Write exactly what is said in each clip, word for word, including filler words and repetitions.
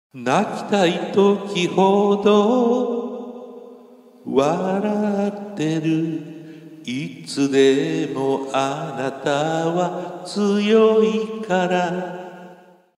泣きたい時ほど笑ってる。いつでもあなたは強いから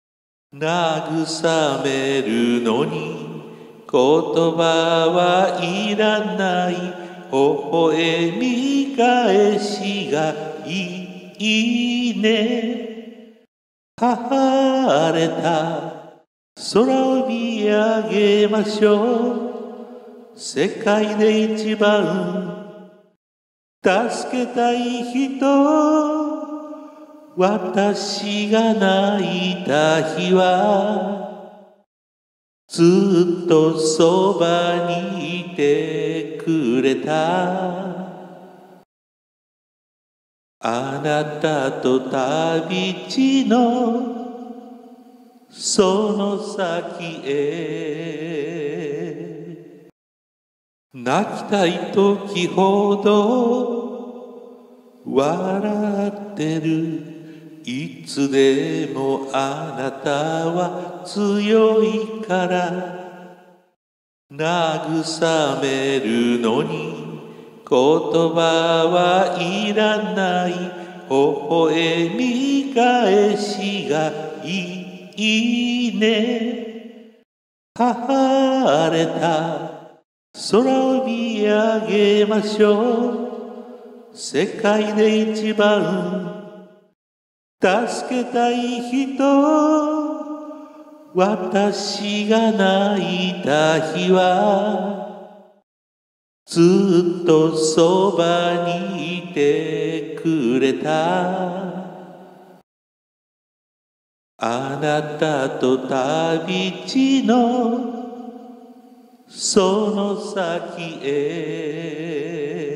慰めるのに言葉はいらない。微笑み返しがいいね。晴れた空を見上げましょう。世界で一番助けたい人。私が泣いた日はずっとそばにいてくれた。あなたと旅路のその先へ。泣きたい時ほど笑ってる。いつでもあなたは強いから慰めるのに言葉はいらない。微笑み返しがいいね。晴れた空を見上げましょう。世界で一番助けたい人。私が泣いた日はずっとそばにいてくれた。あなたと旅路のその先へ。